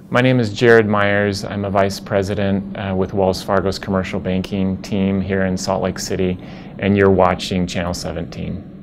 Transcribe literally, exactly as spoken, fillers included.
My name is Jared Myers. I'm a vice president uh, with Wells Fargo's commercial banking team here in Salt Lake City, and you're watching Channel seventeen.